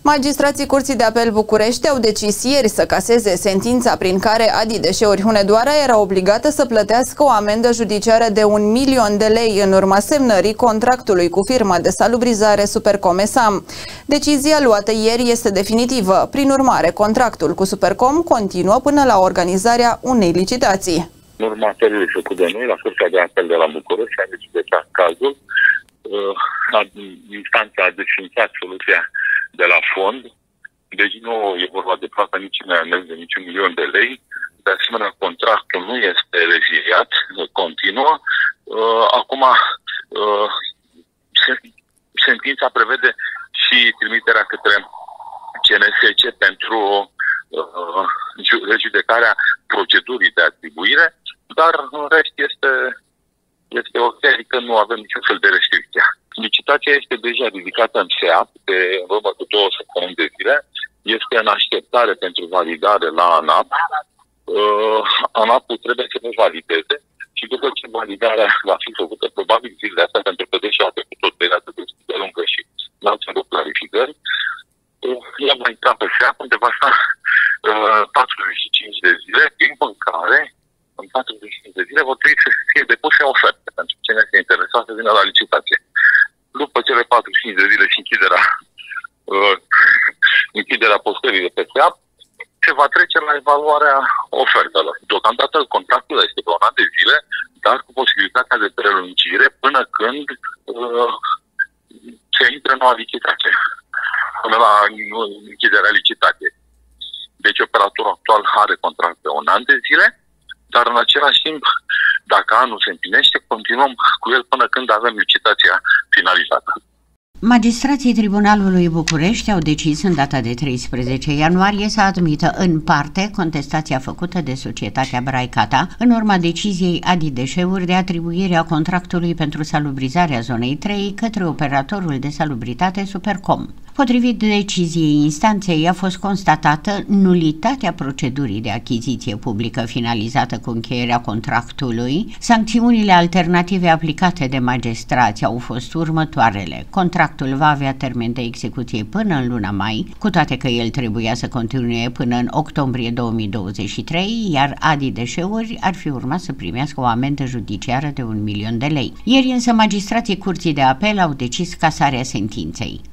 Magistrații Curții de Apel București au decis ieri să caseze sentința prin care Adi Deșeuri Hunedoara era obligată să plătească o amendă judiciară de 1.000.000 de lei în urma semnării contractului cu firma de salubrizare Supercom S.A.M. Decizia luată ieri este definitivă. Prin urmare, contractul cu Supercom continuă până la organizarea unei licitații. În urma apelului făcut de noi la Curtea de Apel de la București, a judecat cazul. Instanța a desfințat soluția de la fond, deci nu e vorba de plată nici de niciun milion de lei. De asemenea, contractul nu este reziliat, continuă. Acum, sentința prevede și trimiterea către CNSC pentru rejudecarea procedurii de atribuire, dar în rest este ok, adică nu avem niciun fel de restricție. Licitația este deja ridicată în SEAP de în urmă cu 2 săptămâni de zile. Este în așteptare pentru validare la ANAP. ANAP-ul trebuie să ne valideze și după ce validarea va fi făcută, probabil zilele astea, pentru că deja a trecut o perioadă de lungă și n-au cerut clarificări, ea va intra pe SEAP, unde va sta 45 de zile, timp în care în 45 de zile vor trebui să fie depuse oferte pentru cine este interesat să vină la licitație. După cele 45 de zile și închiderea postării de pe SEAP, se va trece la evaluarea ofertelor. Deocamdată contractul este pe un an de zile, dar cu posibilitatea de prelungire până când se intră în noua licitație, până la închiderea licitației. Deci operatorul actual are contract pe un an de zile, dar în același timp, dacă anul se împlinește, continuăm cu el până când avem licitația finalizată. Magistrații Tribunalului București au decis în data de 13 ianuarie să admită în parte contestația făcută de societatea Braicata în urma deciziei Adi Deșeuri de atribuire a contractului pentru salubrizarea zonei 3 către operatorul de salubritate Supercom. Potrivit deciziei instanței, a fost constatată nulitatea procedurii de achiziție publică finalizată cu încheierea contractului. Sancțiunile alternative aplicate de magistrați au fost următoarele. Contractul va avea termen de execuție până în luna mai, cu toate că el trebuia să continue până în octombrie 2023, iar Adi Deșeuri ar fi urmat să primească o amendă judiciară de 1.000.000 de lei. Ieri însă magistrații Curții de Apel au decis casarea sentinței.